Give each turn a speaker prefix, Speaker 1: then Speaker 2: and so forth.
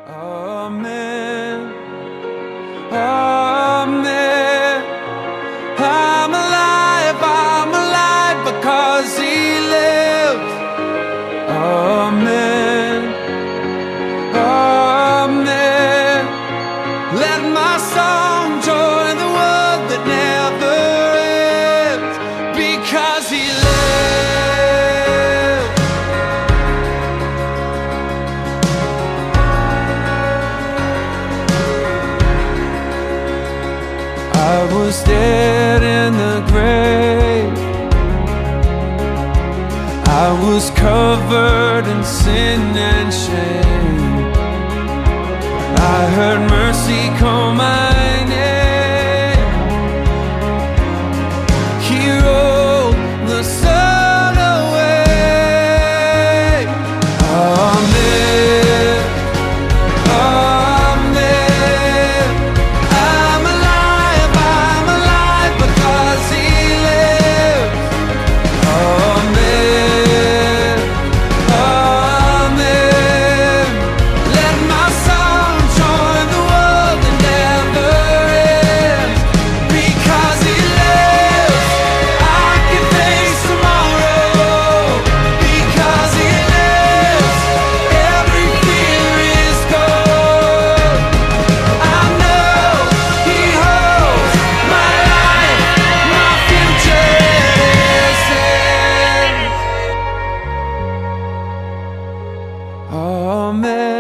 Speaker 1: Amen. Amen. I'm alive because He lives. Amen. Amen. Let my song join the world that never ends because He lives. I was dead in the grave. I was covered in sin and shame. I heard mercy call my name. He rolled the sun away. Amen. Amen. I'm alive because He lives. Amen. Amen. Let my song join the world that never ends because He lives. I can face tomorrow because He lives. Every fear is gone. I know He holds my life, my future is His. Amen.